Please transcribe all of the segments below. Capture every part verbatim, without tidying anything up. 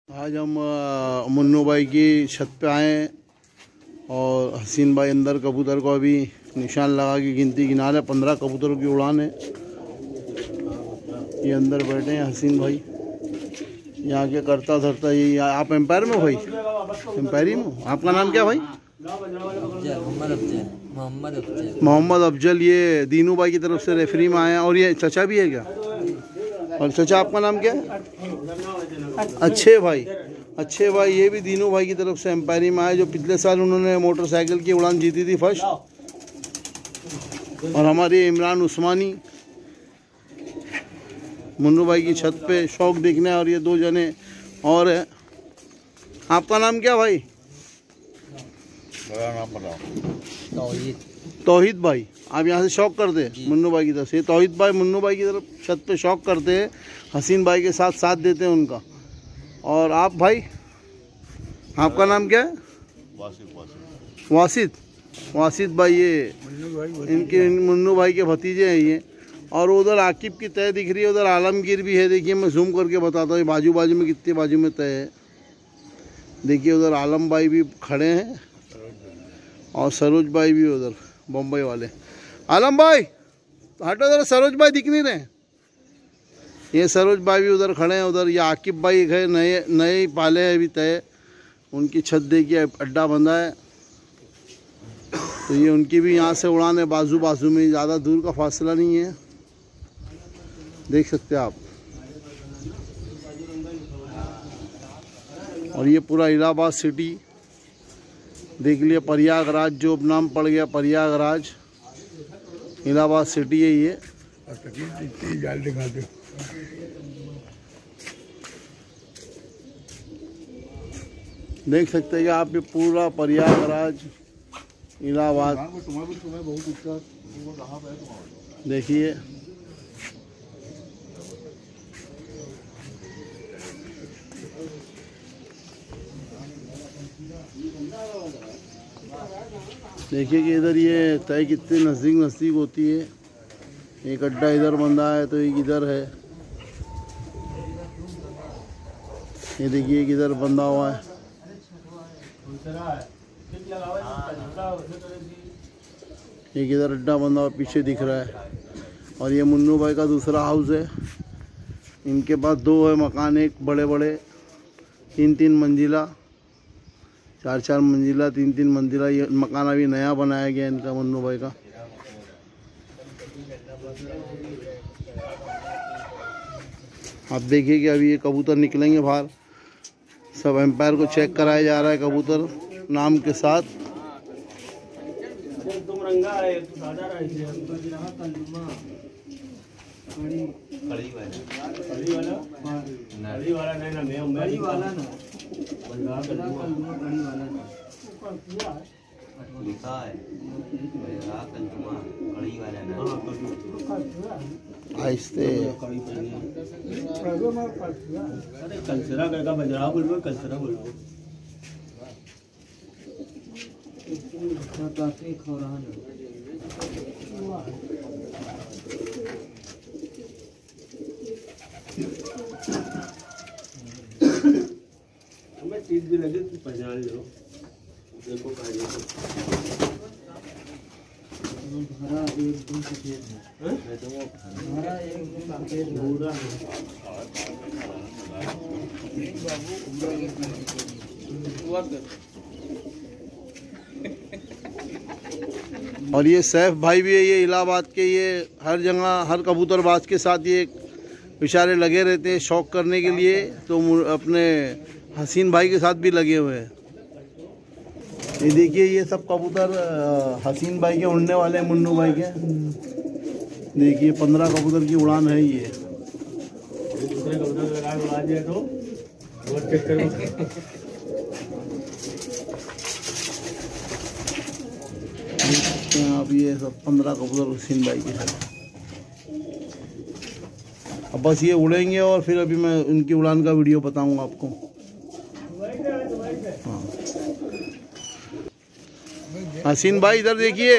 आज हम मुन्नू भाई की छत पे आए हैं और हसीन भाई अंदर कबूतर को अभी निशान लगा के गिनती गिना रहे। पंद्रह कबूतरों की उड़ान है। ये अंदर बैठे हैं हसीन भाई, यहाँ के करता धरता ये। आप एम्पायर में हो भाई? एम्पायरी में हो। आपका नाम क्या भाई? मोहम्मद अफजल। मोहम्मद अफजल। ये दीनू भाई की तरफ से रेफरी में आए हैं। और ये चचा भी है क्या? और चचा आपका नाम क्या है? अच्छे भाई। अच्छे भाई ये भी दीनू भाई की तरफ से एम्पायरी में आए, जो पिछले साल उन्होंने मोटरसाइकिल की उड़ान जीती थी फर्स्ट। और हमारे इमरान उस्मानी मुन्नू भाई की छत पे शौक देखने। और ये दो जने और है। आपका नाम क्या भाई? मेरा नाम बताओ। तौहीद। तौहीद भाई। आप यहाँ से शौक करते हैं मुन्नू भाई की तरफ से? तौहीद भाई मुन्नू भाई की तरफ छत पे शौक करते हैं, हसीन भाई के साथ साथ देते हैं उनका। और आप भाई, आपका नाम क्या है? वासिफ। वासिफ वासिद। वासिद भाई ये इनके मुन्नू भाई के भतीजे हैं ये। और उधर आकिब की तय दिख रही है, उधर आलमगीर भी है। देखिए मैं जूम करके बताता हूँ बाजू बाजू में कितने बाजू में तय है। देखिए उधर आलम भाई भी खड़े हैं और सरोज भाई भी उधर बम्बई वाले। आलम भाई हटो उधर, सरोज भाई दिख नहीं रहे। ये सरोज भाई भी उधर खड़े हैं। उधर ये आकिब भाई है, नए नए पाले हैं अभी तय। उनकी छत देखिए, अड्डा बंधा है। तो ये उनकी भी यहाँ से उड़ान है, बाजू बाजू में, ज़्यादा दूर का फासला नहीं है। देख सकते हैं आप। और ये पूरा इलाहाबाद सिटी देख लिया। प्रयागराज जो नाम पड़ गया, प्रयागराज इलाहाबाद सिटी है ये। देख सकते हैं कि आप ये पूरा प्रयागराज इलाहाबाद देखिए। देखिए कि इधर ये तय कितने नज़दीक नज़दीक होती है। एक अड्डा इधर बंधा है तो एक इधर है। ये देखिए एक इधर बंधा हुआ है। एक इधर अड्डा बंधा हुआ पीछे दिख रहा है। और ये मुन्नू भाई का दूसरा हाउस है। इनके पास दो है मकान, एक बड़े बड़े तीन तीन मंजिला, चार चार मंजिला, तीन तीन मंजिला। ये मकान अभी नया बनाया गया इनका, मुन्नू भाई का। आप देखिए कि अभी ये कबूतर निकलेंगे बाहर। सब एम्पायर को चेक कराया जा रहा है कबूतर नाम के साथ। आहिस्ते कलसरा का बजरा बोलो, कलसरा बोलो। हमें चीज भी लगे तो पहचान लो। देखो भरा एकदम सफेद है। भरा एकदम सफेद भूरा है। और ये सैफ भाई भी है, ये इलाहाबाद के। ये हर जगह हर कबूतरबाज के साथ ये बेचारे लगे रहते हैं शौक करने के लिए। तो अपने हसीन भाई के साथ भी लगे हुए हैं। ये देखिए ये सब कबूतर हसीन भाई के उड़ने वाले हैं, मुन्नू भाई के। देखिए पंद्रह कबूतर की उड़ान है ये। दूसरे कबूतर लगा उड़ा दिया तो बहुत चक्कर। आप ये सब पंद्रह कबूतर हसीन भाई के साथ। अब बस ये उड़ेंगे और फिर अभी मैं उनकी उड़ान का वीडियो बताऊंगा आपको। हाँ हसीन भाई इधर देखिए।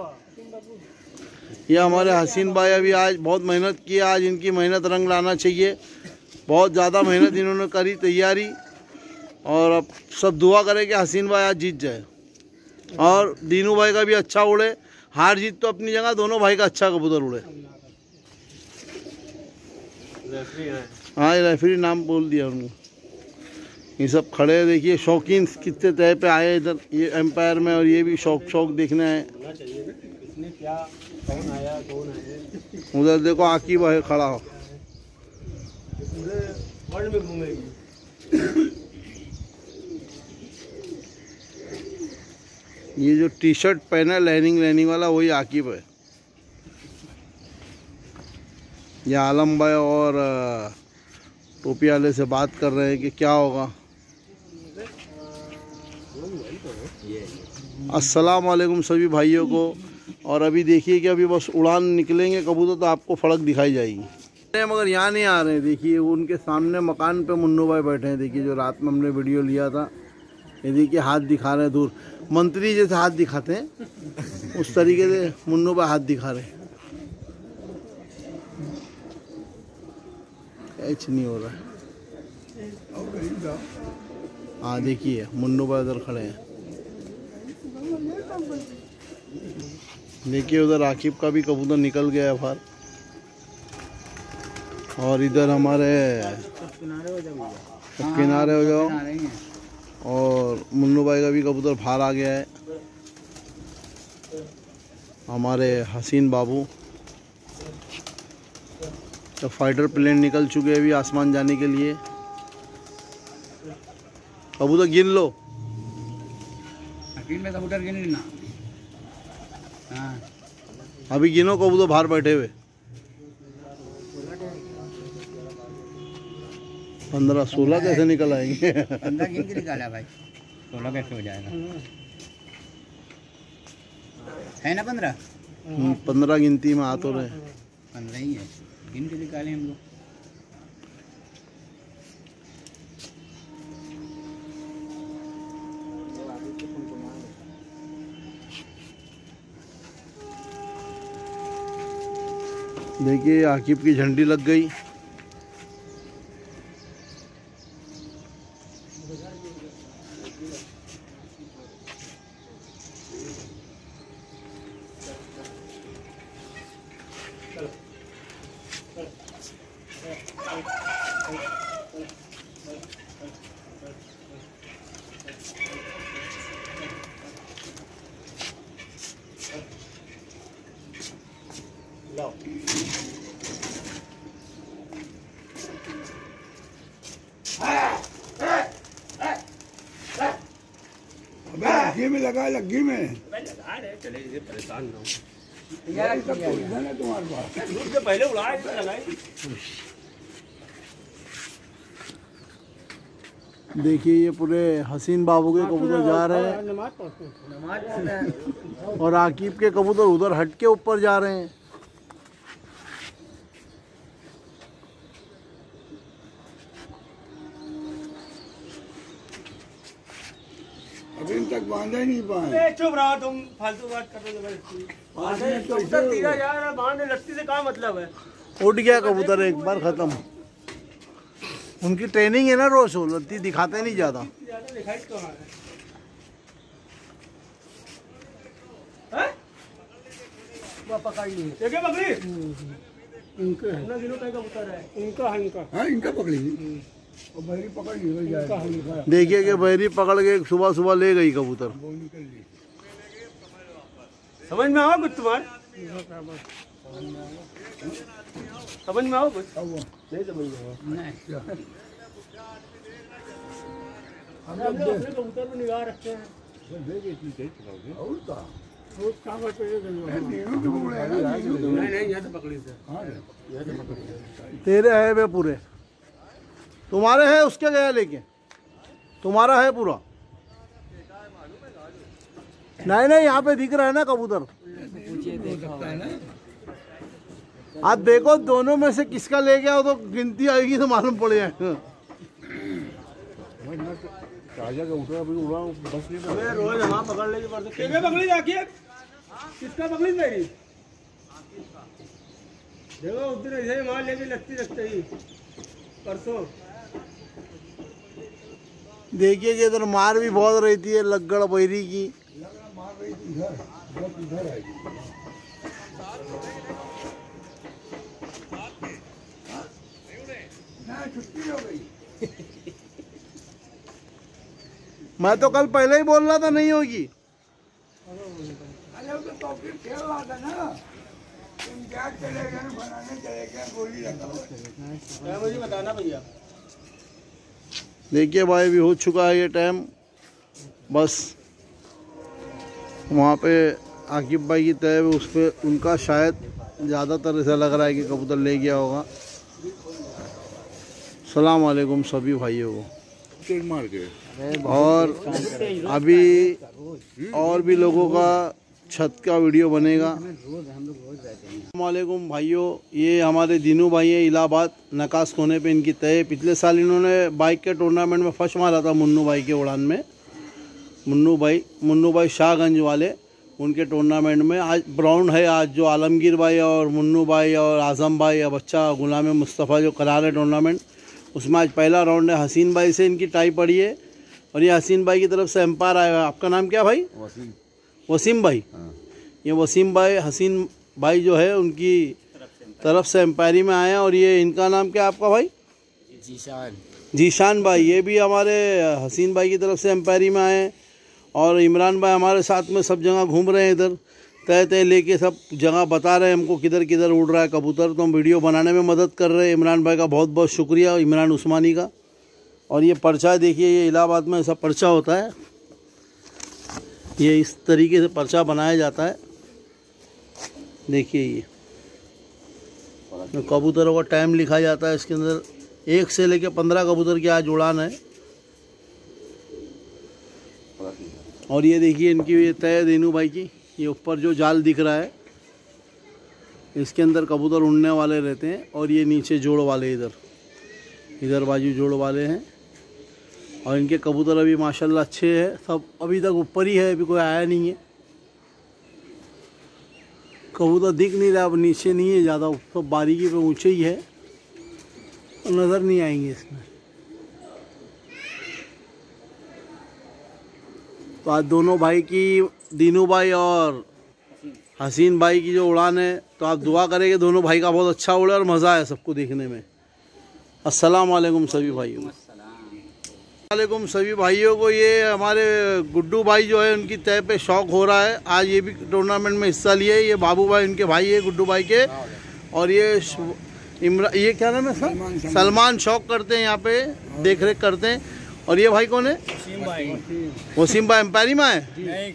ये हमारे हसीन भाई अभी आज बहुत मेहनत की। आज इनकी मेहनत रंग लाना चाहिए। बहुत ज़्यादा मेहनत इन्होंने करी, तैयारी। और अब सब दुआ करें कि हसीन भाई आज जीत जाए और दीनू भाई का भी अच्छा उड़े। हार जीत तो अपनी जगह, दोनों भाई का अच्छा कबूतर उड़े। हाँ ये रेफरी नाम बोल दिया उनको। ये सब खड़े हैं, देखिए शौकीन कितने तय पे आए इधर ये एम्पायर में, और ये भी शौक शौक देखने आए। उधर देखो आकिब है खड़ा हो। ये जो टी शर्ट पहना है लाइनिंग लाइनिंग वाला वही आकिब है। ये आलम भाई और टोपी वाले से बात कर रहे हैं कि क्या होगा। अस्सलाम वालेकुम सभी भाइयों को। और अभी देखिए कि अभी बस उड़ान निकलेंगे कबूतर तो आपको फड़क दिखाई जाएगी। मगर यहाँ नहीं आ रहे हैं। देखिए उनके सामने मकान पे मुन्नू भाई बैठे हैं। देखिए जो रात में हमने वीडियो लिया था, ये देखिए हाथ दिखा रहे हैं दूर, मंत्री जैसे हाथ दिखाते हैं उस तरीके से मुन्नू भाई हाथ दिखा रहे हैं। कुछ नहीं हो रहा है। हाँ देखिए मुन्नू भाई उधर खड़े हैं। देखिए उधर आकिब का भी कबूतर निकल गया है बाहर। और इधर हमारे किनारे हो जाओ। और मुन्नू भाई का भी कबूतर बाहर आ गया है। हमारे हसीन बाबू तो फाइटर प्लेन निकल चुके हैं अभी आसमान जाने के लिए। कबूतर गिन लो। में कबूतर गिन लेना। हाँ अभी गिनो कबूतर बाहर बैठे हुए। पंद्रह सोलह कैसे निकल आएंगे? पंद्रह गिन के निकाला भाई, सोलह कैसे हो जाएगा? है ना पंद्रह? पंद्रह गिनती में आ तो रहे। पंद्रह ही है, गिन के निकाले हम लोग। देखिए आकिब की झंडी लग गई। लग्गी में लगा, लग्गी में लगा रहे चले परेशान ना हो। तुम्हारे पास पहले उड़ाए लगाए। देखिए ये पूरे हसीन बाबू के कबूतर जा रहे हैं और आकिब के कबूतर उधर हट के ऊपर जा रहे हैं। अभी तक बांधा ही नहीं पाए। चुप रहो तुम, फालतू बात कर रहे हो। कबूतर तीरा जा रहा है, बांध लत्ती से क्या मतलब है? उड़ गया कबूतर एक बार खत्म। उनकी ट्रेनिंग है ना रोज, वो लत्ती दिखाते नहीं ज्यादा। दिखाई तो है। पकड़ लिए देखे बकरी इनके ना गिनो का कबूतर है इनका है इनका हाँ इनका पकड़ी और बहरी पकड़ ली जाए। देखिए कि बहरी पकड़ के सुबह सुबह ले गई कबूतर। वो निकल ली। समझ में आओ कुछ तुम्हारे? समझ में आओ कुछ? नहीं समझ में आओ। हम लोग अपने कबूतर पर निगाह रखते हैं। और का नहीं नहीं यहाँ तो पकड़ी से। यहाँ तो पकड़ी। तेरे है वे पूरे, तुम्हारे है उसके गया लेके, तुम्हारा है पूरा। नहीं नहीं यहाँ पे दिख रहा है ना कबूतर। आप देखो दोनों में से किसका ले गया हो तो गिनती आएगी तो मालूम पड़ जाएगा। अबे रोज वहाँ पकड़ लेगी पड़ते। क्या पकड़ी जाके? किसका पकड़ी मेरी? देखो उधर ऐसे मार लेके लगती रखते ही परसों। देखिए कि इधर मार भी बहुत रहती है लग्गड़ बैरी की। मार रही थी इधर, बहुत इधर आएगी। ना छुट्टी हो गई। मैं तो कल पहले ही बोल रहा था नहीं होगी। अरे वो तो टॉपिक खेल रहा था ना, तुम क्या चले गए बनाने चले गए गोली लगा। मुझे बताना भैया। देखिए भाई अभी हो चुका है ये टाइम, बस वहाँ पे आकिब भाई की तय उस पर उनका शायद ज़्यादातर ऐसा लग रहा है कि कबूतर ले गया होगा। सलाम वालेकुम सभी भाइयों को। मार के और अभी और भी लोगों का छत का वीडियो बनेगा। वालेकुम भाइयों, ये हमारे दीनू भाई हैं इलाहाबाद नकास कोने पे इनकी तय। पिछले साल इन्होंने बाइक के टूर्नामेंट में फर्स्ट मारा था मुन्नू भाई के उड़ान में। मुन्नू भाई मुन्नू भाई शाहगंज वाले उनके टूर्नामेंट में आज ब्राउन है। आज जो आलमगीर भाई और मुन्नू भाई और आज़म भाई या बच्चा गुलाम मुस्तफ़ा जो करा रहे टूर्नामेंट, उसमें आज पहला राउंड है। हसीन भाई से इनकी टाई पड़ी है और ये हसीन भाई की तरफ से एम्पायर आया। आपका नाम क्या भाई? वसीम। वसीम भाई। ये वसीम भाई हसीन भाई जो है उनकी तरफ से एम्पायरी में आए हैं। और ये इनका नाम क्या है आपका भाई? जीशान। जीशान भाई, ये भी हमारे हसीन भाई की तरफ से एम्पायरी में आए हैं। और इमरान भाई हमारे साथ में सब जगह घूम रहे हैं, इधर तय तय लेके सब जगह बता रहे हैं हमको किधर किधर उड़ रहा है कबूतर, तो हम वीडियो बनाने में मदद कर रहे हैं। इमरान भाई का बहुत बहुत शुक्रिया, इमरान उस्मानी का। और ये पर्चा देखिए, ये इलाहाबाद में ऐसा पर्चा होता है, ये इस तरीके से पर्चा बनाया जाता है। देखिए ये कबूतरों का टाइम लिखा जाता है इसके अंदर। एक से लेके पंद्रह कबूतर की आज उड़ान है। और ये देखिए इनकी ये तय दीनू भाई की, ये ऊपर जो जाल दिख रहा है इसके अंदर कबूतर उड़ने वाले रहते हैं। और ये नीचे जोड़ वाले इधर इधर बाजू जोड़ वाले हैं। और इनके कबूतर अभी माशाल्लाह अच्छे हैं, सब अभी तक ऊपर ही है, अभी कोई आया नहीं है। कबूतर दिख नहीं रहा, अब नीचे नहीं है ज़्यादा, सब बारीकी पे ऊंचे ही है, तो नज़र नहीं आएंगे इसमें। तो आज दोनों भाई की, दीनू भाई और हसीन भाई की जो उड़ान है, तो आप दुआ करेंगे दोनों भाई का बहुत अच्छा उड़े और मज़ा आए सबको देखने में। अस्सलाम वालेकुम सभी भाइयों को। वालेकुम सभी भाइयों को। ये हमारे गुड्डू भाई जो है उनकी तय पे शौक हो रहा है, आज ये भी टूर्नामेंट में हिस्सा लिए। ये बाबू भाई उनके भाई है गुड्डू भाई के। और ये इमरा ये क्या नाम है सर? सलमान शौक करते हैं यहाँ पे, देख रेख करते हैं। और ये भाई कौन है? वसीम भाई। वसीम भाई एम्पायरी में है? नहीं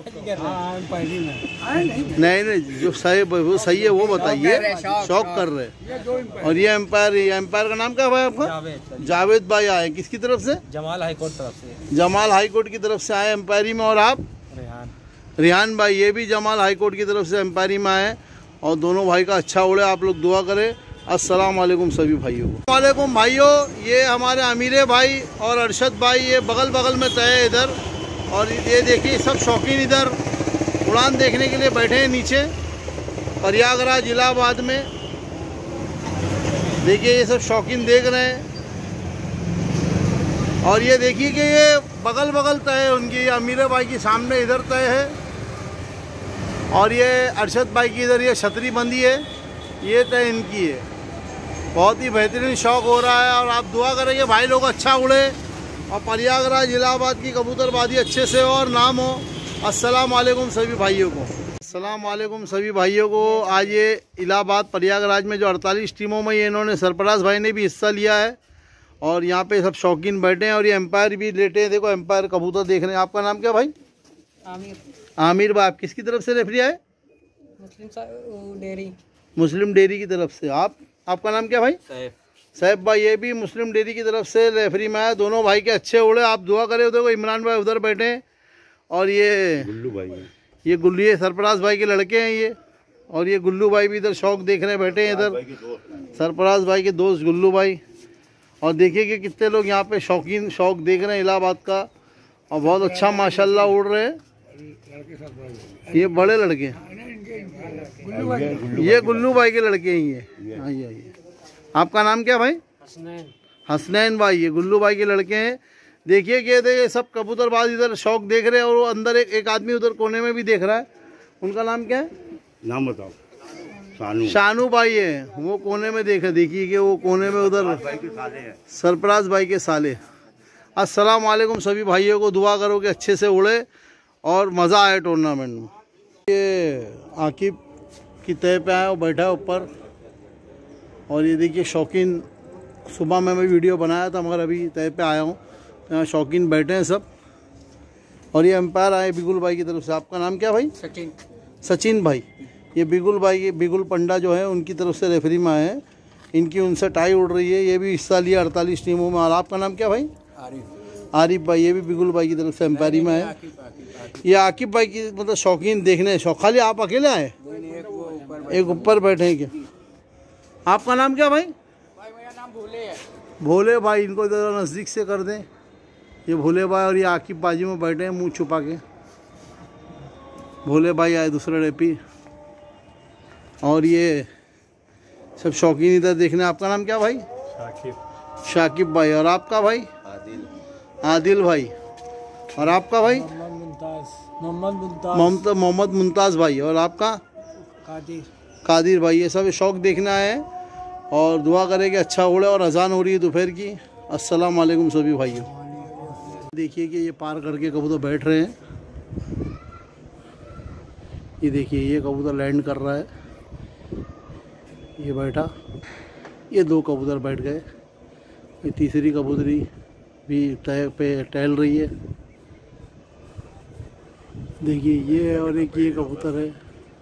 नहीं नहीं, जो सही वो सही है वो बताइए, शौक कर रहे हैं। और ये एम्पायर, ये एम्पायर का नाम क्या भाई आपका? जावेद। जावेद भाई आए किसकी तरफ से? जमाल हाईकोर्ट तरफ से। जमाल हाईकोर्ट की तरफ से आए एम्पायरी में। और आप? रेहान। रिहान भाई, ये भी जमाल हाईकोर्ट की तरफ से एम्पायरी में आए। और दोनों भाई का अच्छा उड़े, आप लोग दुआ करें। अस्सलाम वालेकुम सभी भाइयों को। वालेकुम भाइयों, ये हमारे अमीरे भाई और अरशद भाई ये बगल बगल में तय है इधर। और ये देखिए सब शौकीन इधर उड़ान देखने के लिए बैठे हैं नीचे प्रयागराज इलाहाबाद में। देखिए ये सब शौकीन देख रहे हैं। और ये देखिए कि ये बगल बगल तय है उनकी, अमीरे भाई की सामने इधर तय है। और ये अरशद भाई की इधर ये छतरी बंदी है, ये तय इनकी है। बहुत ही बेहतरीन शौक़ हो रहा है। और आप दुआ करेंगे भाई लोग अच्छा उड़े और प्रयागराज इलाहाबाद की कबूतरबाजी अच्छे से हो और नाम हो। अस्सलाम वालेकुम सभी भाइयों को। अस्सलाम वालेकुम सभी भाइयों को। आज ये इलाहाबाद प्रयागराज में जो अड़तालीस टीमों में ये इन्होंने सरफराज भाई ने भी हिस्सा लिया है। और यहाँ पे सब शौकीन बैठे हैं और ये एम्पायर भी लेटे हैं। देखो एम्पायर कबूतर देख रहे हैं। आपका नाम क्या भाई? आमिर। आमिर भाई, आप किसकी तरफ से रेफरी आए? मुस्लिम डेयरी। मुस्लिम डेयरी की तरफ से। आप आपका नाम क्या भाई? सैफ। सैफ भाई, ये भी मुस्लिम डेयरी की तरफ से रेफरी में आया। दोनों भाई के अच्छे उड़े, आप दुआ करें। देखो इमरान भाई उधर बैठे हैं और ये गुल्लू भाई, ये गुल्लू, ये सरफराज भाई के लड़के हैं ये। और ये गुल्लू भाई भी इधर शौक देख रहे हैं, बैठे हैं इधर, सरफराज भाई के दोस्त गुल्लू भाई। और देखिए कि कितने लोग यहाँ पे शौकीन शौक देख रहे हैं इलाहाबाद का। और बहुत अच्छा माशाल्लाह उड़ रहे हैं ये बड़े लड़के। ये गुल्लू भाई के लड़के हैं ये। आइए आइए, आपका नाम क्या भाई? हसनैन। हसनैन भाई, ये गुल्लू भाई के लड़के हैं। देखिए कि ये सब कबूतरबाज इधर शौक देख रहे हैं और वो अंदर एक एक आदमी उधर कोने में भी देख रहा है। उनका नाम क्या है? नाम बताओ। शानू शानू भाई है, वो कोने में देखे। देखिए कि वो कोने में उधर भाई के साले हैं। सरफराज भाई के साले। अस्सलाम वालेकुम सभी भाइयों को, दुआ करो कि अच्छे से उड़े और मज़ा आए टूर्नामेंट में। ये आकिब की तय पे आया, वो बैठा है ऊपर। और ये देखिए शौकीन, सुबह में मैं वीडियो बनाया था मगर अभी तय पे आया हूँ। यहाँ शौकीन बैठे हैं सब। और ये एम्पायर आए बिगुल भाई की तरफ से। आपका नाम क्या भाई? सचिन। सचिन भाई। ये बिगुल भाई, बिगुल पंडा जो है उनकी तरफ से रेफरी में आए हैं। इनकी उनसे टाई उड़ रही है। ये भी हिस्सा लिया अड़तालीस टीमों में। और आपका नाम क्या भाई? आरिफ। आरिफ भाई, ये भी बिगुल भाई की तरफ से एम्पायरी में है। ये आकिब भाई की मतलब शौकीन देखने शौक। खाली आप अकेले आए? एक ऊपर बैठे हैं क्या? आपका नाम क्या भाई? भाई मेरा नाम भोले है। भोले भाई, इनको ज़रा नज़दीक से कर दें। ये भोले भाई और ये आकिब बाजू में बैठे हैं मुंह छुपा के। भोले भाई आए दूसरे रेपी। और ये सब शौकीन इधर देखने। आपका नाम क्या भाई? शाकिब। शाकिब भाई। और आपका भाई? आदिल। आदिल भाई। और आपका भाई? मोहम्मद मुमताज। मोहम्मद मोहम्मद मुमताज़ भाई। और आपका? कादिर। कादिर भाई। ये सब शौक देखना है और दुआ करें कि अच्छा उड़े। और अजान हो रही है दोपहर की। अस्सलाम वालेकुम सभी भाइयों। देखिए कि ये पार करके कबूतर बैठ रहे हैं। ये देखिए ये कबूतर लैंड कर रहा है। ये बैठा। ये दो कबूतर बैठ गए। ये तीसरी कबूतरी भी तय पे टहल रही है। देखिए ये और एक ये कबूतर है।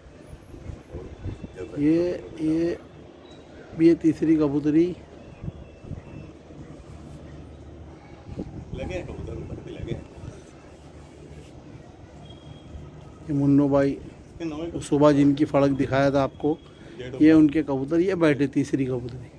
ये ये ये तीसरी कबूतरी। लगे कबूतर ऊपर लगे। ये मुन्नो भाई सुबह जिनकी फड़क दिखाया था आपको, ये उनके कबूतर। ये बैठे तीसरी कबूतरी।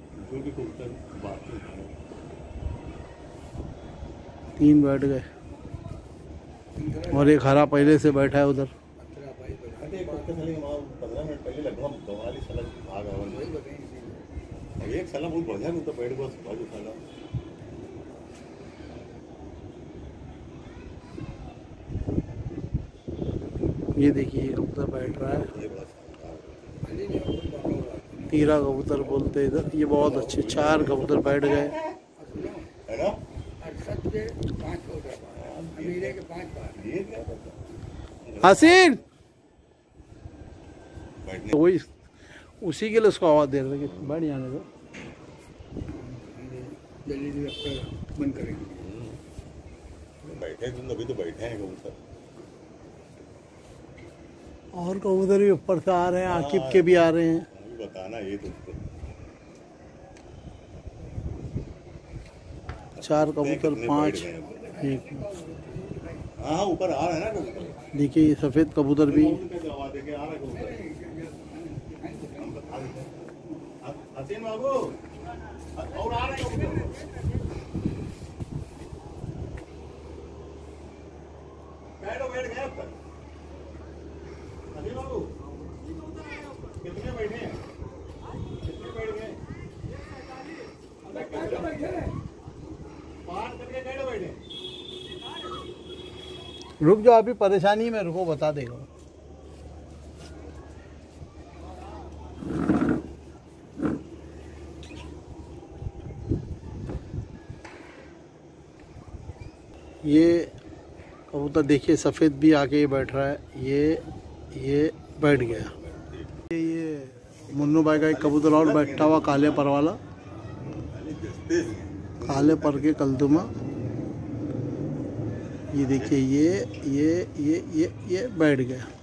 तीन बैठ गए और एक हरा पहले से बैठा है उधर। एक साला बहुत बढ़िया तो बैठ गया बाजू साला। ये देखिए ये कबूतर बैठ रहा है। तीरा कबूतर बोलते हैं इधर। ये बहुत अच्छे चार कबूतर बैठ गए। है ना? हसीन बैठने तो वही उसी के लिए उसको आवाज़ दे रहे थे कि बैठ जाने दो। बंद करेंगे। बैठे तुम अभी तो बैठे हैं कबूतर। और कबूतर भी ऊपर से आ रहे हैं। आकिब के भी आ रहे हैं। अभी बताना ये तुमको। चार कबूतर, कितने पाँच, बैठ गए ऊपर? एक। हाँ ऊपर आ रहा है ना कबूतर। देखिए ये सफ़ेद कबूतर भी। आवाज देके आ रहा है कबूतर। हम बता देते हैं। हसीन बाबू और आ रहे हैं कबूतर। बैठो बैठ गए अब तक। हसीन बाबू कितने बैठे हैं? कितने बैठ गए? पाँच करके कैसे बैठे? रुक जाओ, अभी परेशानी में रुको, बता देगा। ये कबूतर देखिए सफ़ेद भी आके ये बैठ रहा है। ये ये बैठ गया। ये ये मुन्नू भाई का एक कबूतर और बैठा हुआ काले पर वाला। काले पर के कलदुमा। ये देखिए ये ये ये ये ये बैठ गया।